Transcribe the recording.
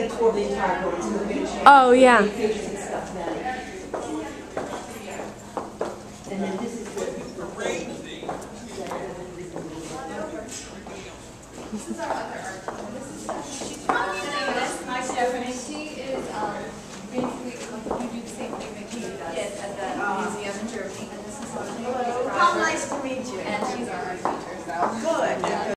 a tour of the entire building, so we're going to change Oh, yeah. pages and stuff now. And then this is the This is our other art. This is Stephanie. Hi, Stephanie. She is basically, you do the same thing that Katie does. Yes, at the museum in Germany. And this is How nice to meet you. And she's our art teacher, so. Good.